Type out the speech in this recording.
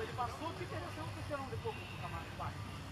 ele passou, que direção que o senhor depois do Camargo vai?